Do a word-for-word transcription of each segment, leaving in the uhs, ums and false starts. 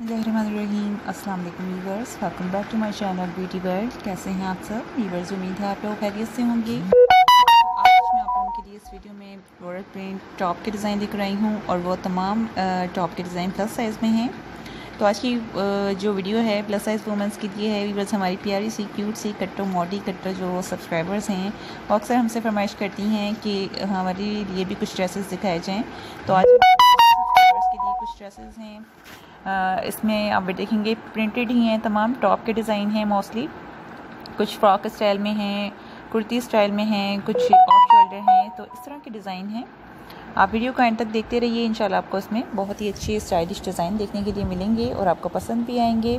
बिस्मिल्लाहिर्रहमानिर्रहीम। अस्सलाम वालेकुम viewers, welcome back to my channel beauty world. कैसे हैं आप सब व्यूअर्स? उम्मीद है आप लोग खैरियत से होंगे। तो आज मैं आप लोगों के लिए इस वीडियो में फ्लोरल प्रिंट टॉप के डिज़ाइन लेकर आई हूँ और वो तमाम टॉप के डिज़ाइन प्लस साइज़ में हैं। तो आज की जो वीडियो है प्लस साइज़ वुमेंस के लिए है। व्यूअर्स, हमारी प्यारी सी क्यूट सी कट्टो मोटी कट्टो जो सब्सक्राइबर्स हैं वो अक्सर हमसे फरमाइश करती हैं कि हमारे लिए भी कुछ ड्रेसेस दिखाए जाएँ। तो आज सब्सक्राइबर्स के लिए कुछ ड्रेसेस हैं। आ, इसमें आप देखेंगे प्रिंटेड ही हैं, तमाम टॉप के डिज़ाइन हैं। मोस्टली कुछ फ्रॉक स्टाइल में हैं, कुर्ती स्टाइल में हैं, कुछ ऑफ शोल्डर हैं। तो इस तरह के डिज़ाइन हैं। आप वीडियो को एंड तक देखते रहिए, इंशाल्लाह आपको इसमें बहुत ही अच्छे स्टाइलिश डिज़ाइन देखने के लिए मिलेंगे और आपको पसंद भी आएंगे।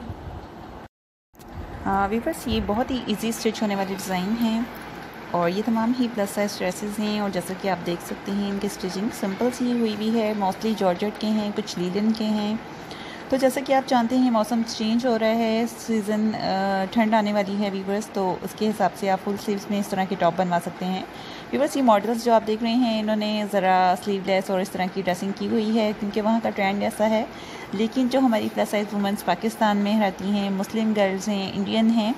व्यूअर्स, ये बहुत ही इजी स्टिच होने वाले डिज़ाइन हैं और ये तमाम ही प्लस साइज ड्रेसेस हैं। और जैसा कि आप देख सकते हैं इनकी स्टिचिंग सिंपल सी हुई भी है। मोस्टली जॉर्जेट के हैं, कुछ लीलन के हैं। तो जैसा कि आप जानते हैं मौसम चेंज हो रहा है, सीज़न ठंड आने वाली है व्यूअर्स, तो उसके हिसाब से आप फुल स्लीव्स में इस तरह के टॉप बनवा सकते हैं। व्यूअर्स, ये मॉडल्स जो आप देख रहे हैं इन्होंने ज़रा स्लीवलेस और इस तरह की ड्रेसिंग की हुई है क्योंकि वहाँ का ट्रेंड ऐसा है। लेकिन जो हमारी प्लस साइज़ वुमेंस पाकिस्तान में रहती हैं, मुस्लिम गर्ल्स हैं, इंडियन हैं,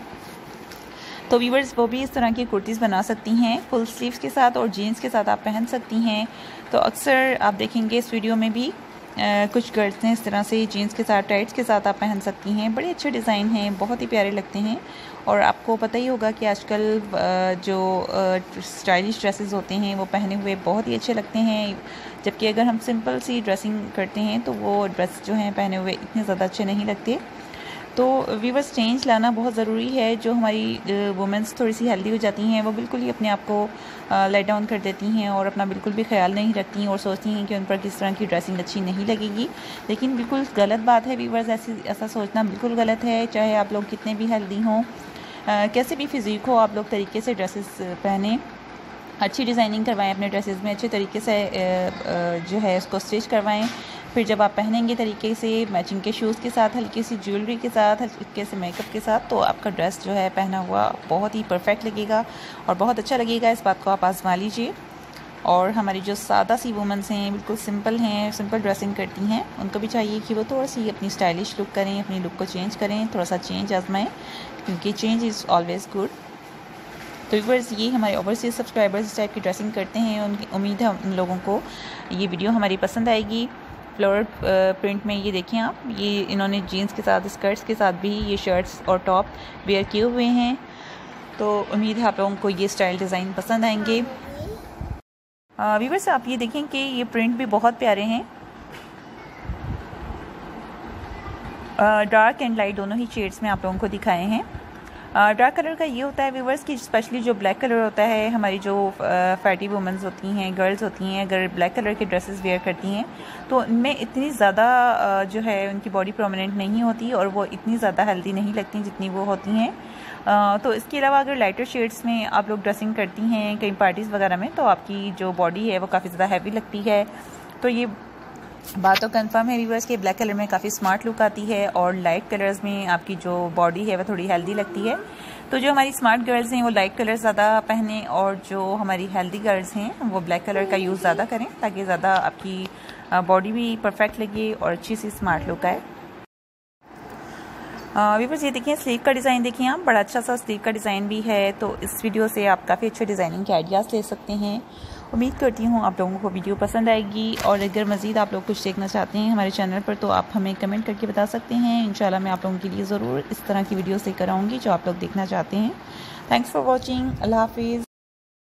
तो व्यूअर्स वो भी इस तरह की कुर्तीज़ बना सकती हैं फुल स्लीव्स के साथ और जीन्स के साथ आप पहन सकती हैं। तो अक्सर आप देखेंगे इस वीडियो में भी Uh, कुछ गर्ल्स हैं इस तरह से जीन्स के साथ, टाइट्स के साथ आप पहन सकती हैं। बड़े अच्छे डिज़ाइन हैं, बहुत ही प्यारे लगते हैं। और आपको पता ही होगा कि आजकल uh, जो स्टाइलिश uh, ड्रेसेस होते हैं वो पहने हुए बहुत ही अच्छे लगते हैं। जबकि अगर हम सिंपल सी ड्रेसिंग करते हैं तो वो ड्रेस जो हैं पहने हुए इतने ज़्यादा अच्छे नहीं लगते। तो व्यूअर्स, चेंज लाना बहुत ज़रूरी है। जो हमारी वुमेंस थोड़ी सी हेल्दी हो जाती हैं वो बिल्कुल ही अपने आप को लेट डाउन कर देती हैं और अपना बिल्कुल भी ख्याल नहीं रखती और सोचती हैं कि उन पर किस तरह की ड्रेसिंग अच्छी नहीं लगेगी। लेकिन बिल्कुल गलत बात है व्यूअर्स, ऐसी ऐसा सोचना बिल्कुल गलत है। चाहे आप लोग कितने भी हेल्दी हों, कैसे भी फिज़ीक हो, आप लोग तरीके से ड्रेसेस पहने, अच्छी डिज़ाइनिंग करवाएं अपने ड्रेसेस में, अच्छे तरीके से जो है उसको स्टिच करवाएं। फिर जब आप पहनेंगे तरीके से मैचिंग के शूज़ के साथ, हल्की सी ज्वेलरी के साथ, हल्के से मेकअप के साथ, तो आपका ड्रेस जो है पहना हुआ बहुत ही परफेक्ट लगेगा और बहुत अच्छा लगेगा। इस बात को आप आजमा लीजिए। और हमारी जो सादा सी वुमेंस हैं, बिल्कुल सिंपल हैं, सिंपल ड्रेसिंग करती हैं, उनको भी चाहिए कि वो थोड़ा सी अपनी स्टाइलिश लुक करें, अपनी लुक को चेंज करें, थोड़ा सा चेंज आजमाएँ क्योंकि चेंज इज़ ऑलवेज़ गुड। तो व्यूअर्स, ये हमारे ओवरसीज सब्सक्राइबर्स इस टाइप की ड्रेसिंग करते हैं। उनकी उम्मीद है उन लोगों को ये वीडियो हमारी पसंद आएगी। फ्लोरल प्रिंट में ये देखें आप, ये इन्होंने जीन्स के साथ, स्कर्ट्स के साथ भी ये शर्ट्स और टॉप वेयर किए हुए हैं। तो उम्मीद है आप लोगों को ये स्टाइल डिज़ाइन पसंद आएंगे। व्यूअर्स, आप ये देखें कि ये प्रिंट भी बहुत प्यारे हैं। डार्क एंड लाइट दोनों ही शेड्स में आप लोगों को दिखाए हैं। डार्क कलर का ये होता है व्यूवर्स कि स्पेशली जो ब्लैक कलर होता है, हमारी जो फैटी वुमेंस होती हैं, गर्ल्स होती हैं, अगर ब्लैक कलर के ड्रेसेस वेयर करती हैं तो उनमें इतनी ज़्यादा जो है उनकी बॉडी प्रोमिनेंट नहीं होती और वो इतनी ज़्यादा हेल्दी नहीं लगती जितनी वो होती हैं। तो इसके अलावा अगर लाइटर शेड्स में आप लोग ड्रेसिंग करती हैं कई पार्टीज़ वगैरह में, तो आपकी जो बॉडी है वो काफ़ी ज़्यादा हैवी लगती है। तो ये बात तो कंफर्म है व्यूअर्स कि ब्लैक कलर में काफ़ी स्मार्ट लुक आती है और लाइट कलर्स में आपकी जो बॉडी है वह थोड़ी हेल्दी लगती है। तो जो हमारी स्मार्ट गर्ल्स हैं वो लाइट कलर ज़्यादा पहने और जो हमारी हेल्दी गर्ल्स हैं वो ब्लैक कलर का यूज़ ज़्यादा करें ताकि ज़्यादा आपकी बॉडी भी परफेक्ट लगे और अच्छी सी स्मार्ट लुक आए। व्यूअर्स, ये देखिए स्लीव का डिज़ाइन देखिए आप, बड़ा अच्छा सा स्लीव का डिज़ाइन भी है। तो इस वीडियो से आप काफ़ी अच्छे डिज़ाइनिंग के आइडियाज़ ले सकते हैं। उम्मीद करती हूँ आप लोगों को वीडियो पसंद आएगी और अगर मज़ीद आप लोग कुछ देखना चाहते हैं हमारे चैनल पर तो आप हमें कमेंट करके बता सकते हैं। इंशाल्लाह मैं आप लोगों के लिए ज़रूर इस तरह की वीडियोस लेकर आऊँगी जो आप लोग देखना चाहते हैं। Thanks for watching. अल्लाह हाफिज़।